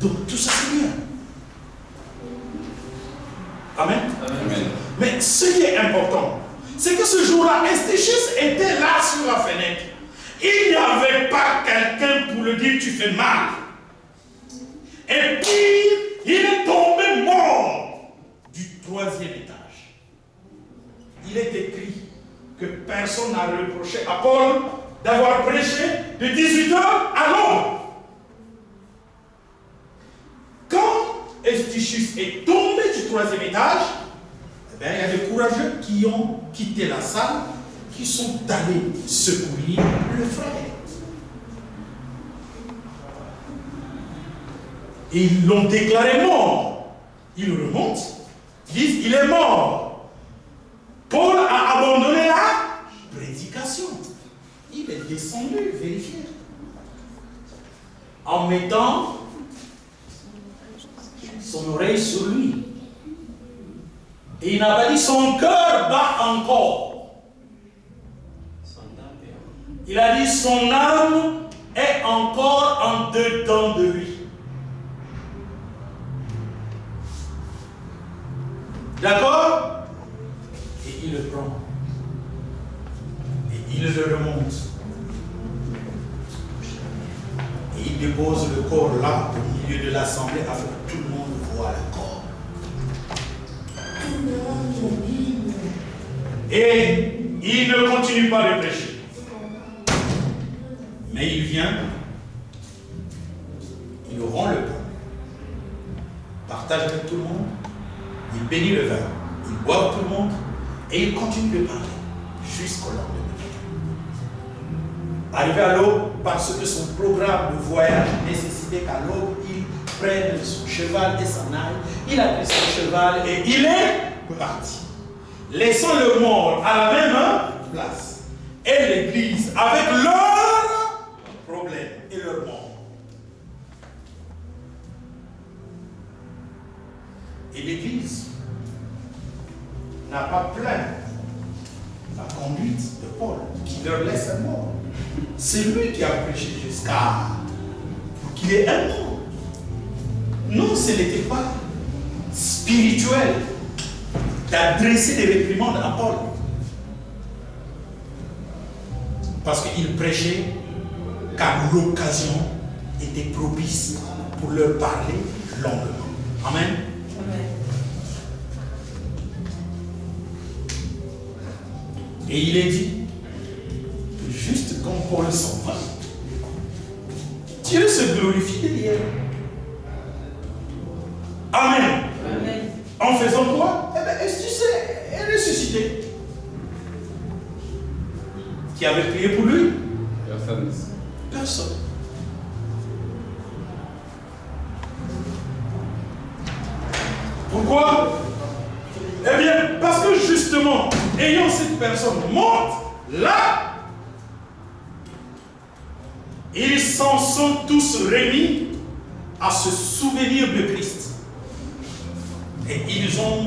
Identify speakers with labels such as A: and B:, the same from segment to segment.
A: Donc tout ça c'est bien. Amen.
B: Amen.
A: Mais ce qui est important, c'est que ce jour-là, Eustychus était là sur la fenêtre. Il n'y avait pas quelqu'un pour lui dire tu fais mal. Et puis, il est tombé mort du 3e étage. Il est écrit que personne n'a reproché à Paul d'avoir prêché de 18h à l'aube. Quand Eustychus est tombé du 3e étage, eh bien, il y a des courageux qui ont quitté la salle, qui sont allés secourir le frère. Et ils l'ont déclaré mort. Ils remontent, ils disent il est mort. Paul a abandonné la prédication. Il est descendu vérifier. En mettant son oreille sur lui. Et il n'a pas dit son cœur bat encore. Il a dit son âme est encore en dedans de lui. D'accord? Et il le prend. Et il le remonte. Et il dépose le corps là, au milieu de l'assemblée, afin que tout le monde voit le corps. Et il ne continue pas de prêcher. Mais il vient, il rend le pain, partage avec tout le monde, il bénit le vin, il boit tout le monde et il continue de parler jusqu'au lendemain. Arrivé à l'aube, parce que son programme de voyage nécessitait qu'à l'aube, il prenne son cheval et s'en aille. Il a pris son cheval et il est parti, laissant le mort à la même place. Et l'église, avec leurs problèmes et leurs morts. Et l'église n'a pas plaint la conduite de Paul, qui leur laisse un mort. C'est lui qui a prêché jusqu'à pour qu'il ait un mort. Non, ce n'était pas spirituel d'adresser des réprimandes à Paul. Parce qu'il prêchait car l'occasion était propice pour leur parler longuement. Amen. Et il est dit que juste quand Paul s'en va, Dieu se glorifie derrière. Amen. Amen. En faisant quoi? Eh bien, est-ce que tu sais, est ressuscité. Qui avait prié pour lui?
B: Personne.
A: Personne. Pourquoi? Eh bien, parce que justement, ayant cette personne morte, là, ils s'en sont tous réunis à se souvenir de Christ. Et ils ont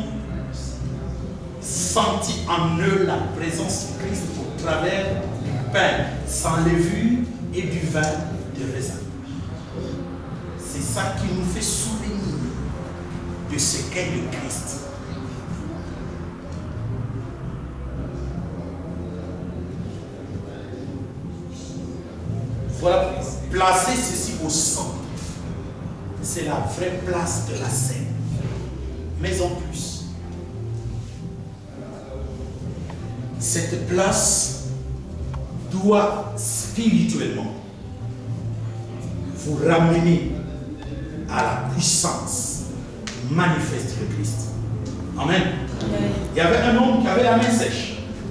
A: senti en eux la présence de Christ au travers du pain sans levure et du vin de raisin. C'est ça qui nous fait souvenir de ce qu'est le Christ. Voilà, placer ceci au centre. C'est la vraie place de la scène. Mais en plus, cette place doit spirituellement vous ramener à la puissance manifeste de Christ. Amen. Il y avait un homme qui avait la main sèche.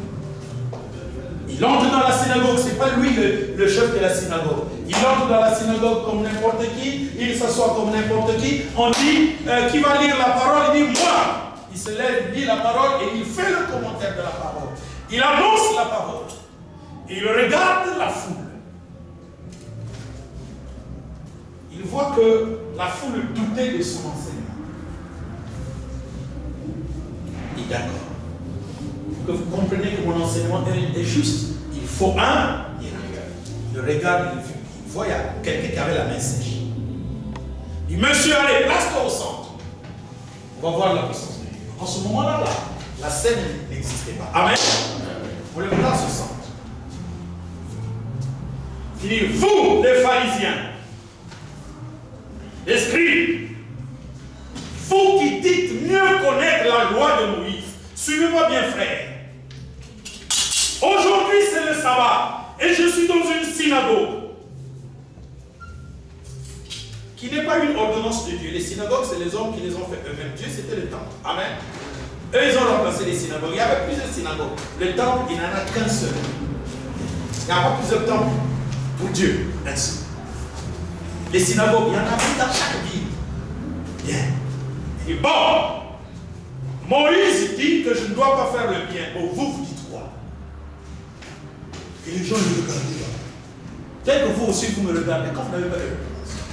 A: Il entre dans la synagogue, ce n'est pas lui le chef de la synagogue. Il entre dans la synagogue comme n'importe qui, il s'assoit comme n'importe qui. On dit, qui va lire la parole? Il dit, moi. Il se lève, il lit la parole et il fait le commentaire de la parole. Il annonce la parole. Et il regarde la foule. Il voit que la foule doutait de son enseignement. Il dit, d'accord. Que vous compreniez que mon enseignement est juste, il faut un miracle. Il regarde, il voit, il y a quelqu'un qui avait la main sèche. Il dit, monsieur, allez, place-toi au centre. On va voir la puissance de Dieu. En ce moment-là, la scène n'existait pas. Amen. On le place au centre. Il dit, vous, les pharisiens, les scribes, vous qui dites mieux connaître la loi de Moïse, suivez-moi bien, frère. Aujourd'hui, c'est le sabbat et je suis dans une synagogue qui n'est pas une ordonnance de Dieu. Les synagogues, c'est les hommes qui les ont fait eux-mêmes. Dieu, c'était le temple. Amen. Eux, ils ont remplacé les synagogues. Il y avait plusieurs synagogues. Le temple, il n'en a qu'un seul. Il n'y a pas plusieurs temples pour Dieu. Ainsi. Les synagogues, il y en a plus dans chaque ville. Bien. Et bon, Moïse dit que je ne dois pas faire le bien. Bon, vous dites quoi? Et les gens le regardent là. Peut-être que vous aussi, vous me regardez quand vous n'avez pas de réponse.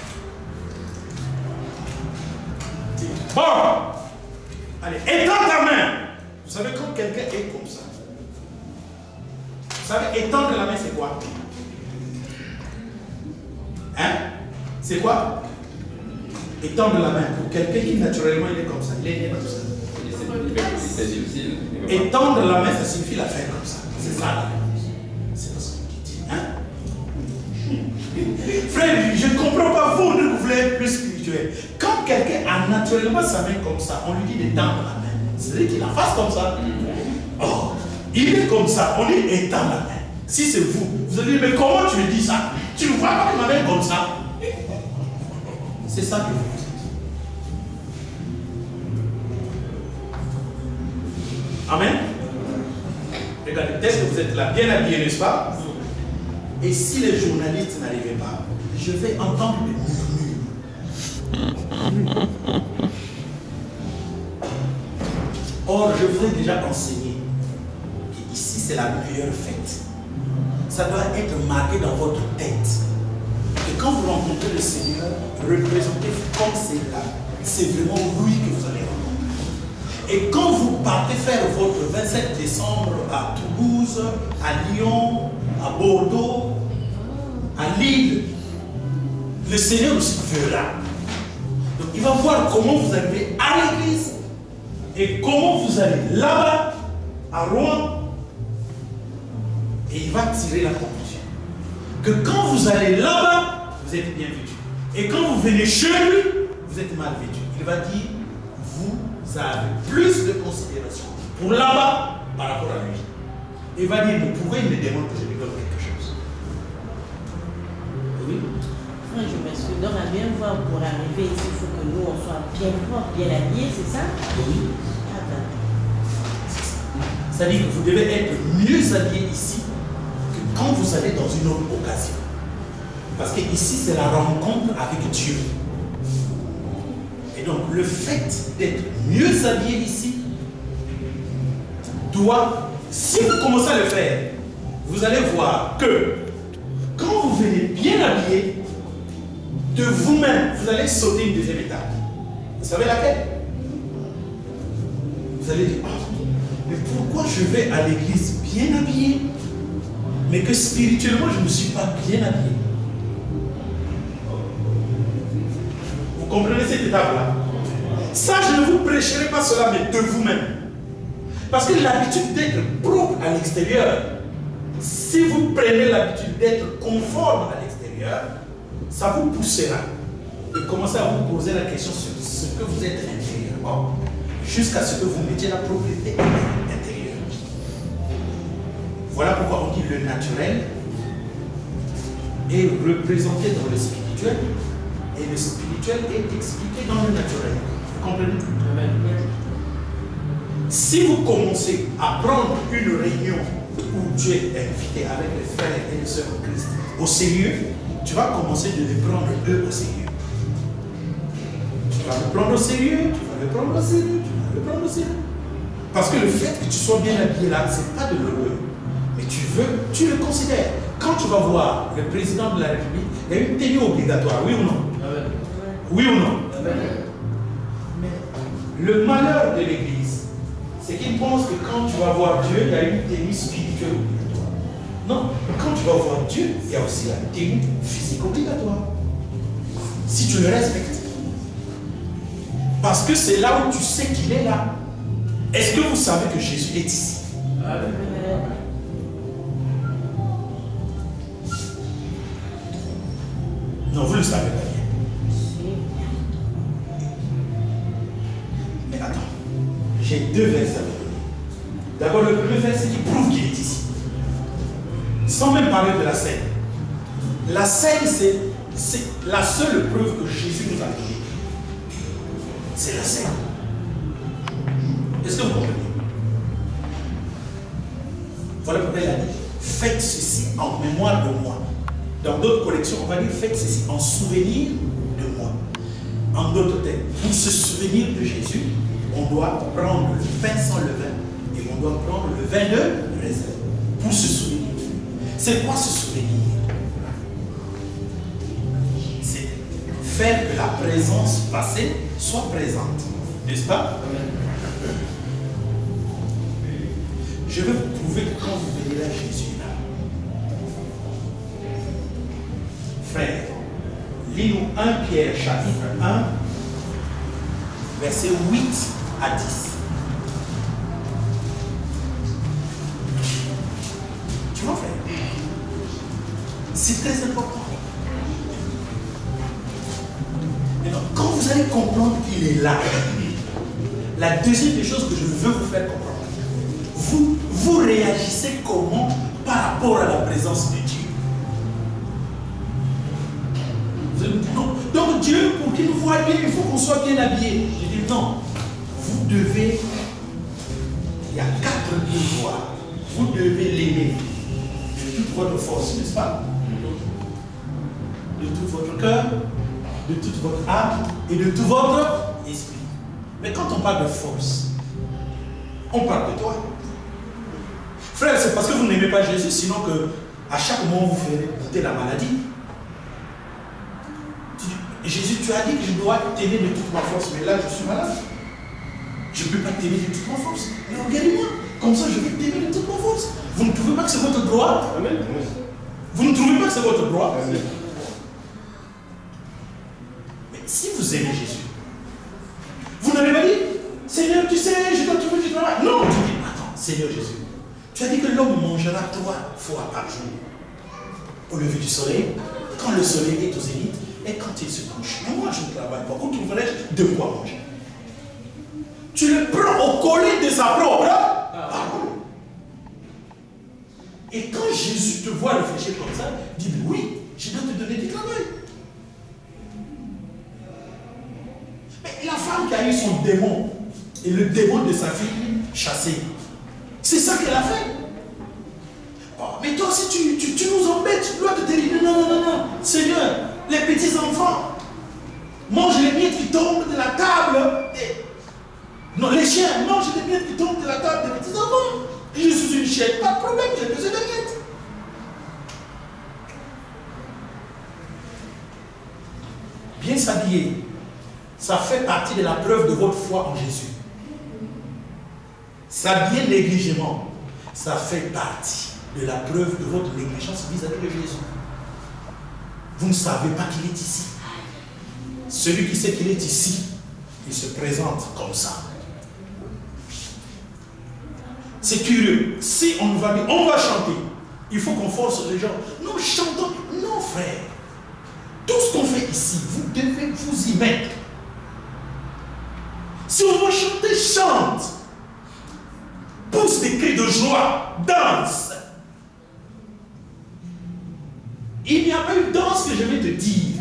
A: Bon, allez, étends ta main. Vous savez, quand quelqu'un est comme ça, vous savez, étendre la main, c'est quoi? Hein? C'est quoi? Étendre la main. Pour quelqu'un qui naturellement il est comme ça, il est né comme ça. Étendre la main, ça signifie la faire comme ça. C'est ça la réponse. C'est ce qu'il dit. Hein? Frère, je ne comprends pas, vous ne voulez être plus spirituel. Quand quelqu'un a naturellement sa main comme ça, on lui dit d'étendre la main. C'est-à-dire qu'il la fasse comme ça. Oh, il est comme ça, on lui étend la main. Si c'est vous, vous allez dire, mais comment tu me dis ça? Tu ne vois pas que ma main est comme ça? C'est ça que vous dites. Amen. Regardez, peut-être que vous êtes là, bien habillé, n'est-ce pas? Et si les journalistes n'arrivaient pas, je vais entendre des murmures. Or, je vous ai déjà enseigné qu'ici, c'est la meilleure fête. Ça doit être marqué dans votre tête. Et quand vous rencontrez le Seigneur, représentez-vous comme c'est là. C'est vraiment lui que vous allez rencontrer. Et quand vous partez faire votre 27 décembre à Toulouse, à Lyon, à Bordeaux, à Lille, le Seigneur aussi verra. Donc il va voir comment vous arrivez à l'église et comment vous allez là-bas, à Rouen, et il va tirer la conclusion. Que quand vous allez là-bas, vous êtes bien vêtu. Et quand vous venez chez lui, vous êtes mal vêtu. Il va dire, vous avez plus de considération pour là-bas par rapport à lui. Il va dire, mais pourquoi il me demande que je lui donne quelque chose? Oui.
B: Moi, je m'excuse. Donc, à bien voir, pour arriver ici, il faut que nous, on soit bien propres, bien habillés, c'est ça?
A: Oui.
B: Ah, ben.
A: C'est ça. C'est-à-dire que vous devez être mieux habillé ici que quand vous allez dans une autre occasion. Parce que ici, c'est la rencontre avec Dieu. Et donc, le fait d'être mieux habillé ici doit, si vous commencez à le faire, vous allez voir que quand vous venez bien habillé, de vous-même, vous allez sauter une deuxième étape. Vous savez laquelle? Vous allez dire, oh, mais pourquoi je vais à l'église bien habillé, mais que spirituellement, je ne suis pas bien habillé? Vous comprenez cette étape-là? Ça, je ne vous prêcherai pas cela, mais de vous-même. Parce que l'habitude d'être propre à l'extérieur, si vous prenez l'habitude d'être conforme à l'extérieur, ça vous poussera de commencer à vous poser la question sur ce que vous êtes intérieurement, jusqu'à ce que vous mettiez la propriété intérieure. Voilà pourquoi on dit le naturel est représenté dans le spirituel et le spirituel est expliqué dans le naturel. Vous comprenez? Amen. Si vous commencez à prendre une réunion où Dieu est invité avec les frères et les sœurs de Christ au sérieux, tu vas commencer de les prendre eux au sérieux. Tu vas le prendre au sérieux, tu vas le prendre au sérieux, tu vas le prendre au sérieux. Parce que le fait que tu sois bien habillé là, ce n'est pas de l'heureux. Mais tu le considères. Quand tu vas voir le président de la République, il y a une tenue obligatoire, oui ou non? Amen. Oui ou non? Amen. Mais le malheur de l'Église, c'est qu'il pense que quand tu vas voir Dieu, il y a une tenue spirituelle obligatoire. Non, quand tu vas voir Dieu, il y a aussi la tenue physique obligatoire. Si tu le respectes. Parce que c'est là où tu sais qu'il est là. Est-ce que vous savez que Jésus est ici? Non, vous ne le savez pas bien. Mais attends, j'ai deux versets à vous donner. D'abord, le premier verset qui prouve qu'il est ici. Sans même parler de la scène. La scène, c'est la seule preuve que Jésus nous a donnée. C'est la scène. Est-ce que vous comprenez? Voilà pourquoi il a dit, faites ceci en mémoire de moi. Dans d'autres collections, on va dire, faites ceci en souvenir de moi. En d'autres termes, pour se souvenir de Jésus, on doit prendre le pain sans levain et on doit prendre le vin de raisin. Pour se souvenir. C'est quoi se souvenir? C'est faire que la présence passée soit présente. N'est-ce pas? Je vais vous prouver que quand vous venez là, Jésus est là. Frère, lis-nous 1 Pierre chapitre 1, versets 8 à 10. Tu vois, frère? C'est très important. Maintenant, quand vous allez comprendre qu'il est là, la deuxième des choses que je veux vous faire comprendre, vous réagissez comment par rapport à la présence de Dieu? Donc Dieu, pour qu'il nous voie bien, il faut qu'on soit bien habillé. Je dis non. Vous devez, il y a 4 devoirs. Vous devez l'aimer de toute votre force, n'est-ce pas? De tout votre cœur, de toute votre âme et de tout votre esprit. Mais quand on parle de force, on parle de toi. Frère, c'est parce que vous n'aimez pas Jésus, sinon que à chaque moment vous ferez goûter la maladie. Jésus, tu as dit que je dois t'aimer de toute ma force, mais là je suis malade. Je ne peux pas t'aimer de toute ma force. Mais regardez-moi, comme ça je vais t'aimer de toute ma force. Vous ne trouvez pas que c'est votre droit? Amen. Vous ne trouvez pas que c'est votre droit? Amen. Mais si vous aimez Jésus, vous n'avez pas dit, Seigneur, tu sais, je dois trouver du travail. Non, tu dis, attends, Seigneur Jésus, tu as dit que l'homme mangera 3 fois par jour. Au lever du soleil, quand le soleil est au zénith, et quand il se couche. Mais moi, je ne travaille pas. Où trouverais-je de quoi manger? Tu le prends au collet de sa propre parole. Et quand Jésus te voit réfléchir comme ça, il dit, oui, je dois te donner du travail. Mais la femme qui a eu son démon, et le démon de sa fille chassé, c'est ça qu'elle a fait. Oh, mais toi, si tu nous embêtes, tu dois te dire, non, Seigneur, les petits enfants mangent les miettes qui tombent de la table. Non, les chiens mangent les miettes qui tombent de la table des petits enfants. Je suis une chienne, pas de problème, j'ai besoin de miettes. Bien s'habiller, ça fait partie de la preuve de votre foi en Jésus. S'habiller négligemment, ça fait partie de la preuve de votre négligence vis-à-vis de Jésus. Vous ne savez pas qu'il est ici. Celui qui sait qu'il est ici, il se présente comme ça. C'est curieux. Si on va dire, on va chanter, il faut qu'on force les gens. Non, chantons. Non, frère. Tout ce qu'on fait ici, vous devez vous y mettre. Si on va chanter, chante. Pousse des cris de joie, danse. Il n'y a pas une danse que je vais te dire.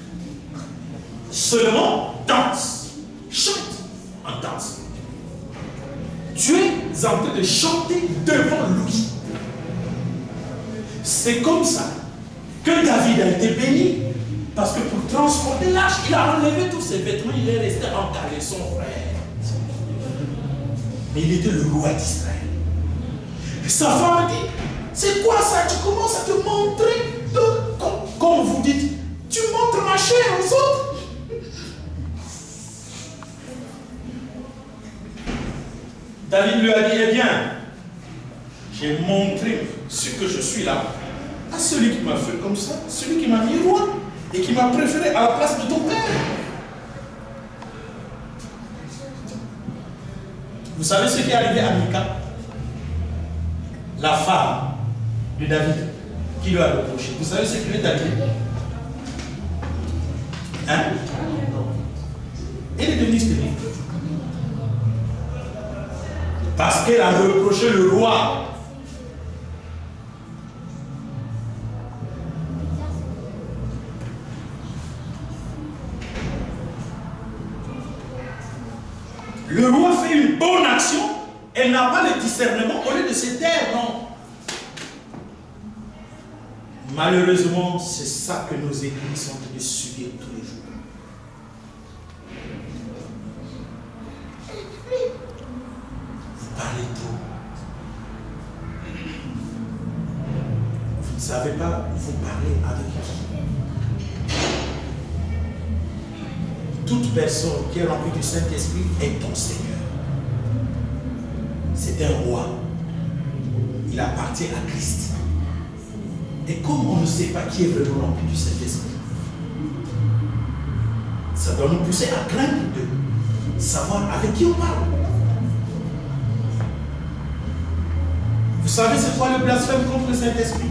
A: Seulement danse. Chante en danse. Tu es en train de chanter devant lui. C'est comme ça que David a été béni. Parce que pour transporter l'arche, il a enlevé tous ses vêtements, il est resté en caleçon, frère. Mais il était le roi d'Israël. Sa femme dit, c'est quoi ça? Tu commences à te montrer, comme vous dites, tu montres ma chair aux autres. David lui a dit, eh bien, j'ai montré ce que je suis là à celui qui m'a fait comme ça, celui qui m'a mis roi et qui m'a préféré à la place de ton père. Vous savez ce qui est arrivé à Mika? La femme de David qui lui a reproché. Vous savez ce qui lui est arrivé? Hein? Elle est devenue stérile. Parce qu'elle a reproché le roi. Le roi fait une bonne action, elle n'a pas le discernement au lieu de se taire, non. Malheureusement, c'est ça que nos églises sont en train de subir tous les jours. Vous parlez trop. Vous ne savez pas, vous parlez avec qui? Toute personne qui est remplie du Saint-Esprit est ton Seigneur. C'est un roi. Il appartient à Christ. Et comme on ne sait pas qui est vraiment rempli du Saint-Esprit, ça doit nous pousser à craindre de savoir avec qui on parle. Vous savez c'est quoi le blasphème contre le Saint-Esprit?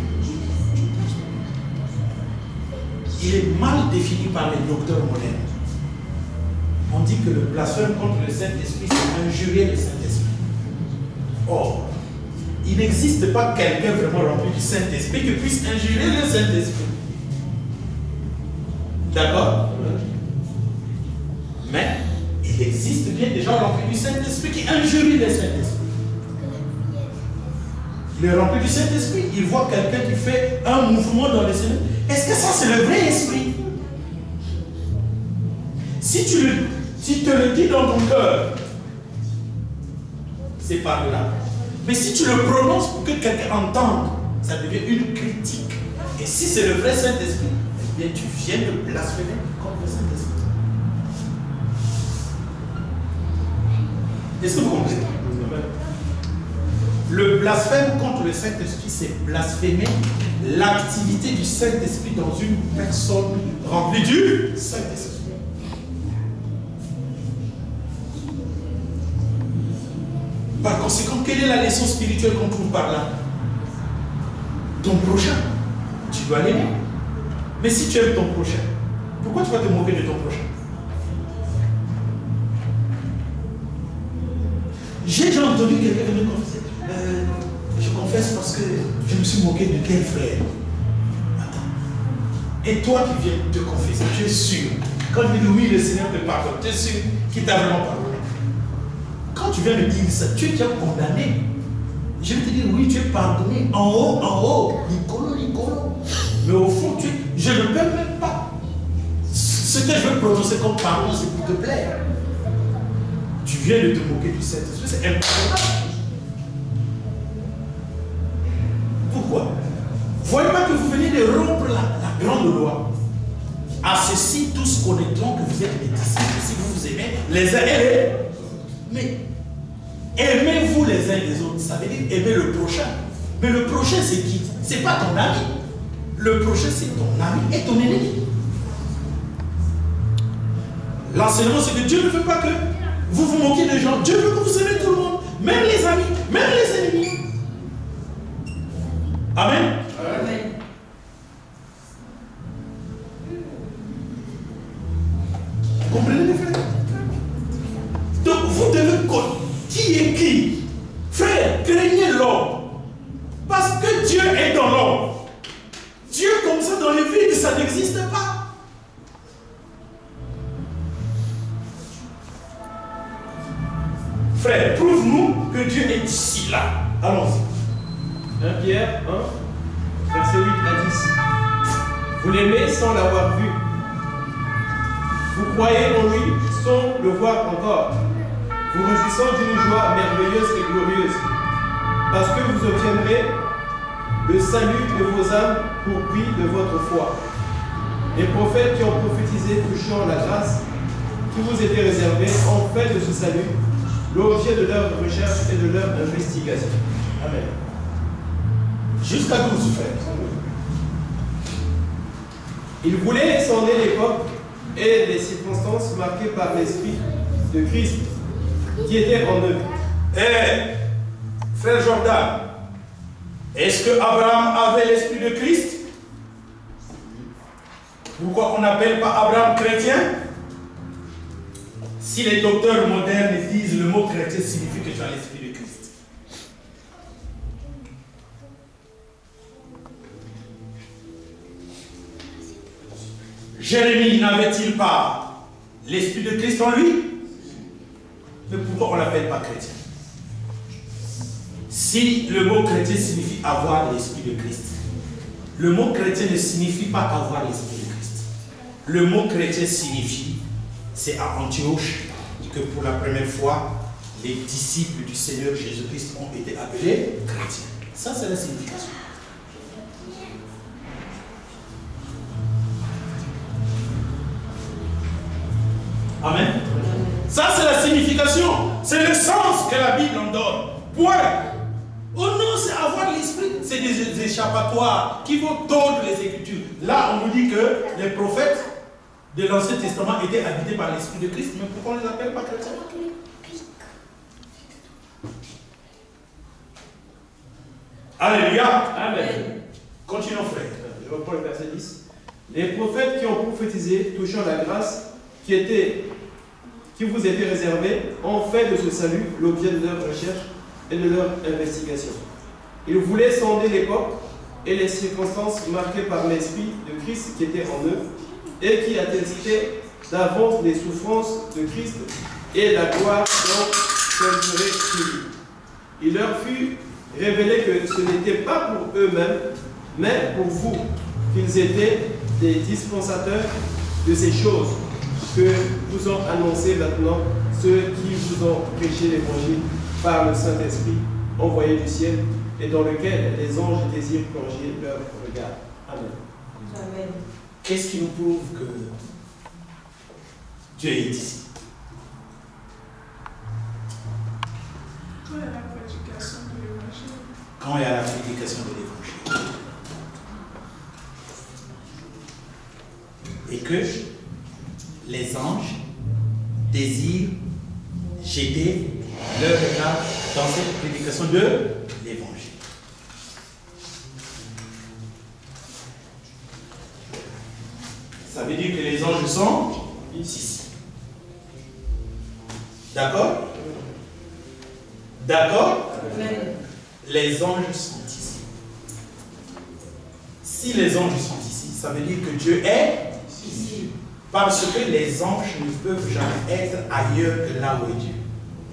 A: Il est mal défini par les docteurs modernes. On dit que le blasphème contre le Saint-Esprit, c'est injurier le Saint-Esprit. Or, il n'existe pas quelqu'un vraiment rempli du Saint-Esprit qui puisse injurer le Saint-Esprit. D'accord? Mais il existe bien des gens remplis du Saint-Esprit qui injurient le Saint-Esprit. Il est rempli du Saint-Esprit, il voit quelqu'un qui fait un mouvement dans le Seigneur. Est-ce que ça c'est le vrai esprit? Si tu te le dis dans ton cœur, c'est par là. Mais si tu le prononces pour que quelqu'un entende, ça devient une critique. Et si c'est le vrai Saint-Esprit, eh bien tu viens de blasphémer contre le Saint-Esprit. Est-ce que vous comprenez? Le blasphème contre le Saint-Esprit, c'est blasphémer l'activité du Saint-Esprit dans une personne remplie du Saint-Esprit. Par conséquent, quelle est la leçon spirituelle qu'on trouve par là? Ton prochain, tu dois l'aimer. Mais si tu aimes ton prochain, pourquoi tu vas te moquer de ton prochain? J'ai déjà entendu quelqu'un me confesser. Je confesse parce que je me suis moqué de tel frère. Attends. Et toi qui viens te confesser, tu es sûr? Quand il dit oui, le Seigneur te pardonne, tu es sûr qu'il t'a vraiment pardonné? Quand tu viens me dire ça, tu es déjà condamné. Je vais te dire oui, tu es pardonné en haut, Nicolo. Mais au fond, je ne peux même pas. Ce que je veux prononcer comme pardon, c'est pour te plaire. Tu viens de te moquer du Saint-Esprit, c'est important. Pourquoi? Voyez pas que vous venez de rompre la grande loi. À ceci, tous connaîtront que vous êtes mes disciples si vous vous aimez les uns et les autres. Mais aimez-vous les uns les autres, ça veut dire aimer le prochain. Mais le prochain, c'est qui? C'est pas ton ami. Le prochain, c'est ton ami et ton ennemi. L'enseignement, c'est que Dieu ne veut pas que vous vous moquiez des gens. Dieu veut que vous aimez tout le monde, même les amis, même les ennemis. Amen. Amen. Vous comprenez les frères? Donc vous devez connaître qui est qui. Frère, craignez l'homme. Parce que Dieu est dans l'homme. Dieu comme ça dans les vides, ça n'existe pas. Frère, prouve-nous que Dieu est ici, là. Allons-y.
C: 1 Pierre 1, verset 8 à 10. Vous l'aimez sans l'avoir vu. Vous croyez en lui sans le voir encore. Vous réjouissant d'une joie merveilleuse et glorieuse. Parce que vous obtiendrez le salut de vos âmes pour prix de votre foi. Les prophètes qui ont prophétisé touchant la grâce qui vous était réservée ont fait de ce salut l'objet de leur recherche et de leur investigation. Amen.
A: Jusqu'à 12, frère.
C: Il voulait sonder l'époque et les circonstances marquées par l'Esprit de Christ qui était en eux.
A: Eh, frère Jordan, est-ce que Abraham avait l'esprit de Christ? Pourquoi on n'appelle pas Abraham chrétien? Si les docteurs modernes disent le mot chrétien signifie que tu as l'esprit de Christ. Jérémie n'avait-il pas l'esprit de Christ en lui? Mais pourquoi on ne l'appelle pas chrétien? Si le mot chrétien signifie avoir l'esprit de Christ, le mot chrétien ne signifie pas avoir l'esprit de Christ. Le mot chrétien signifie, c'est à Antioche que pour la première fois, les disciples du Seigneur Jésus-Christ ont été appelés chrétiens. Ça, c'est la signification. Amen. Ça, c'est la signification. C'est le sens que la Bible en donne. Point. Oh non, c'est avoir l'esprit. C'est des échappatoires qui vont tordre les Écritures. Là, on nous dit que les prophètes de l'Ancien Testament étaient habités par l'Esprit de Christ. Mais pourquoi on ne les appelle pas chrétiens? Alléluia.
C: Amen.
A: Continuons, frère.
C: Je reprends le verset 10. Les prophètes qui ont prophétisé touchant la grâce qui vous était réservée ont fait de ce salut l'objet de leur recherche et de leur investigation. Ils voulaient sonder l'époque et les circonstances marquées par l'Esprit de Christ qui était en eux et qui attestaient d'avance les souffrances de Christ et la gloire dont elle serait suivie. Il leur fut révélé que ce n'était pas pour eux-mêmes, mais pour vous, qu'ils étaient des dispensateurs de ces choses que vous ont annoncé maintenant ceux qui vous ont prêché l'évangile par le Saint-Esprit envoyé du ciel et dans lequel les anges désirent plonger leur regard. Amen.
B: Amen.
A: Qu'est-ce qui nous prouve que Dieu est ici?
D: Quand il y a la prédication de l'évangile.
A: Quand il y a la prédication de l'évangile. Et que les anges désirent jeter leur regard dans cette prédication de l'évangile. Ça veut dire que les anges sont ici. D'accord? D'accord? Les anges sont ici. Si les anges sont ici, ça veut dire que Dieu est ici. Parce que les anges ne peuvent jamais être ailleurs que là où est Dieu.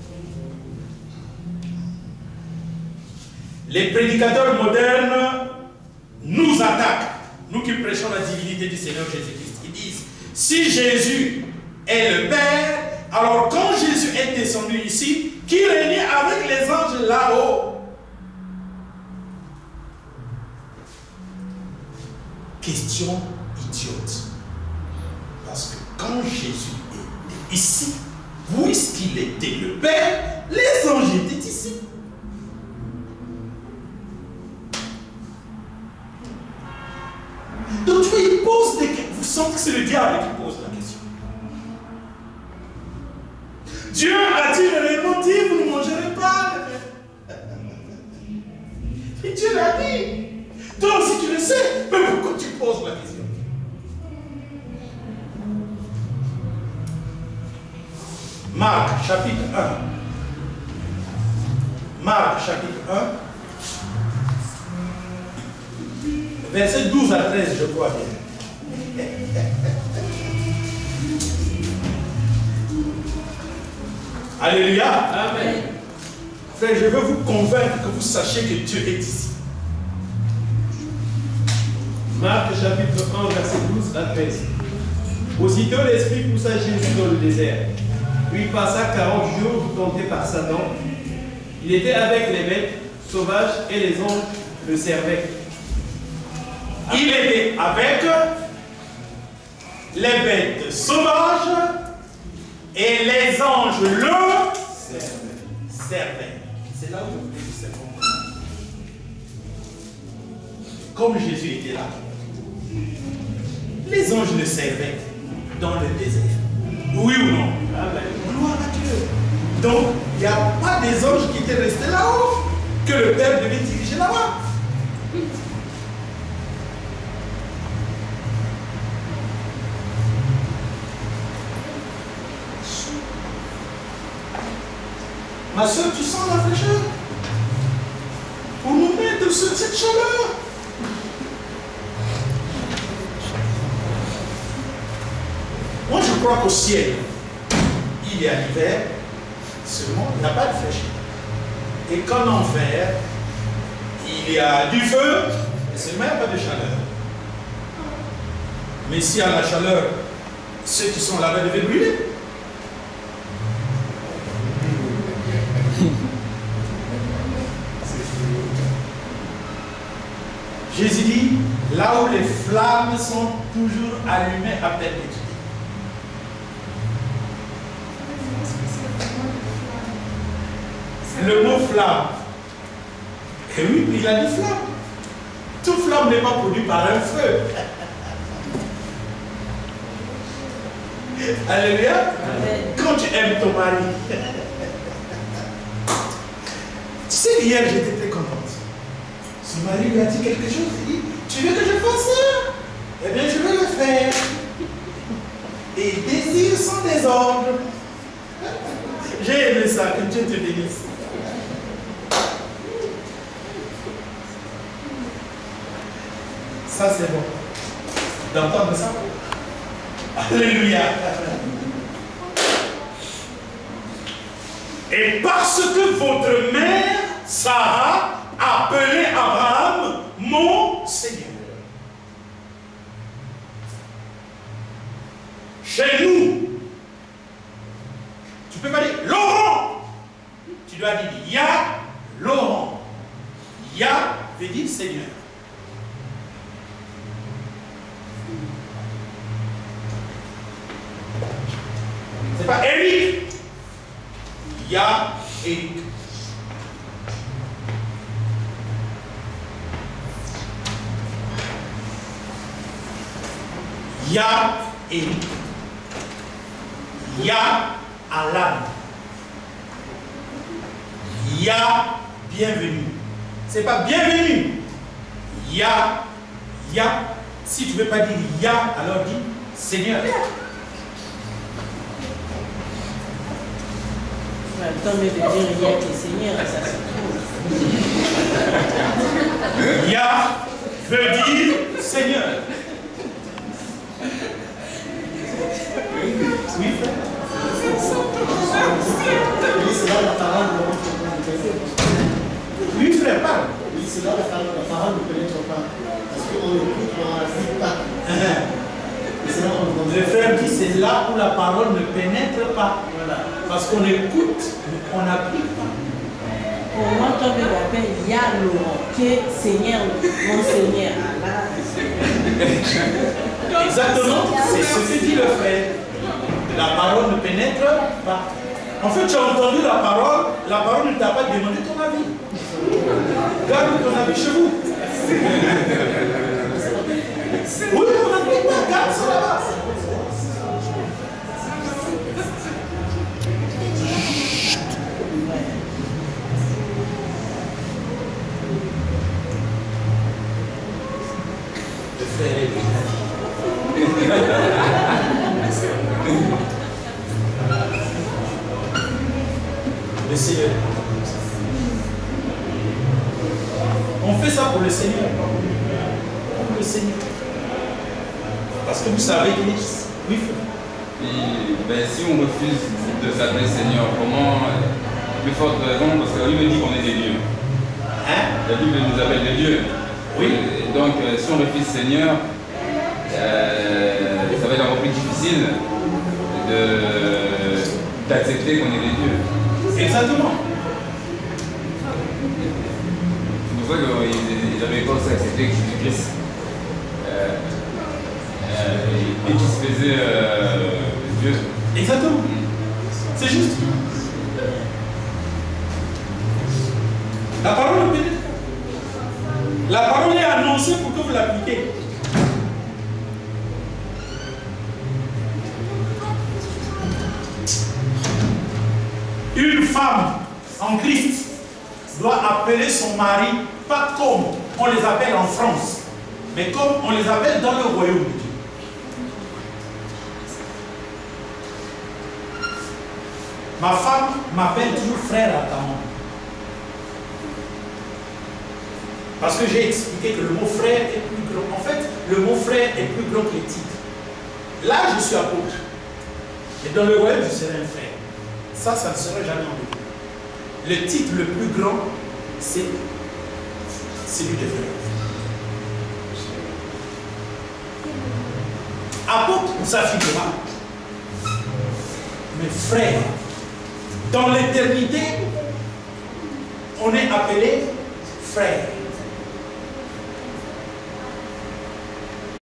A: Les prédicateurs modernes nous attaquent, nous qui prêchons la divinité du Seigneur Jésus-Christ. Ils disent, si Jésus est le Père, alors quand Jésus est descendu ici, qui régnait avec les anges là-haut? Question idiote. Parce que quand Jésus était ici, puisqu'il était le Père, les anges étaient ici. Donc tu vois, il pose des questions. Vous sentez que c'est le diable qui pose la question. Dieu a-t-il réellement dit, vous ne mangerez pas? Et Dieu l'a dit. Donc si tu le sais, mais pourquoi tu poses la question? Marc chapitre 1. Marc chapitre 1. Verset 12 à 13, je crois bien. Alléluia.
C: Amen.
A: Frère, je veux vous convaincre que vous sachiez que Dieu est ici.
C: Marc chapitre 1, verset 12 à 13. Aussitôt l'Esprit poussa Jésus dans le désert. Puis il passa 40 jours tenté par Satan. Il était avec les bêtes sauvages et les anges le servaient.
A: Il était avec les bêtes sauvages et les anges le servaient. C'est là où je voulais vous faire comprendre. Comme Jésus était là, les anges le servaient dans le désert. Oui ou non?
C: Amen.
A: Gloire à Dieu. Donc, il n'y a pas pas des anges qui étaient restés là-haut, que le Père devait diriger là-bas. Ma soeur, tu sens la fraîcheur? On nous met de cette chaleur. Moi, je crois qu'au ciel, il y a l'hiver, seulement il n'y a pas de fraîcheur. Et qu'en enfer, il y a du feu, et seulement il n'y a pas de chaleur. Mais s'il y a la chaleur, ceux qui sont là-bas devaient brûler. Jésus dit, là où les flammes sont toujours allumées à perpétuité. Le mot flamme. Et oui, il a dit flamme. Toute flamme n'est pas produite par un feu. Alléluia. Quand tu aimes ton mari. Tu sais, hier j'étais très contente. Son mari lui a dit quelque chose. Il dit, tu veux que je fasse ça? Eh bien, je vais le faire. Et désir sans désordre. J'ai aimé ça, que Dieu te bénisse. Ça, c'est bon. D'entendre ça? Alléluia. Et parce que votre mère, Sarah, appelait Abraham mon Seigneur. Chez nous, tu peux pas dire Laurent. Tu dois dire Ya Laurent. Ya veut dire Seigneur. C'est pas Eric. Ya Eric. Ya Eric. Ya Alan. Ya bienvenue. C'est pas bienvenue. Ya. Si tu ne veux pas dire Ya, alors dis Seigneur.
B: Tant mieux de dire Ya que Seigneur, ça se trouve.
A: Ya veut dire Seigneur. Oui, frère. Oui, frère, parle.
E: Oui, c'est là la parole ne pénètre pas. Parce qu'on écoute, on n'arrive pas.
A: Le frère dit c'est là où la parole ne pénètre pas. Voilà. Parce qu'on écoute, on n'applique pas.
B: Pour moi, toi, tu l'appelles Ya Laurent, qui est Seigneur, mon Seigneur.
A: Exactement, c'est ce que dit le frère. La parole ne pénètre pas. En fait, tu as entendu la parole ne t'a pas demandé ton avis. Garde ton avis chez vous. Oui, on n'applique pas, garde ça là-bas. Le frère est le Seigneur. On fait ça pour le Seigneur. Pour le Seigneur. Parce que vous savez qu'il est. Oui,
F: ben, si on refuse de s'appeler Seigneur, comment? Plus forte raison, parce que la Bible dit qu'on est des dieux.
A: hein?
F: La Bible nous appelle des dieux.
A: Oui.
F: Et donc, si on refuse Seigneur, ça va être encore plus difficile d'accepter qu'on est des dieux.
A: Exactement.
F: C'est pour ça qu'ils n'avaient pas aussi accepté que Jésus-Christ et qui se faisait Dieu.
A: Exactement. C'est juste. La parole est pénètre. La parole est annoncée pour que vous l'appliquiez. Une femme en Christ doit appeler son mari, pas comme on les appelle en France, mais comme on les appelle dans le royaume de Dieu. Ma femme m'appelle toujours frère à Tamon. Parce que j'ai expliqué que le mot frère est plus grand. En fait, le mot frère est plus grand que les titres. Là, je suis apôtre. Et dans le royaume, je serai un frère. Ça ne sera jamais enlevé. Le titre le plus grand, c'est celui de frère. Apôtre, ça figurera. Mais frère, dans l'éternité, on est appelé frère.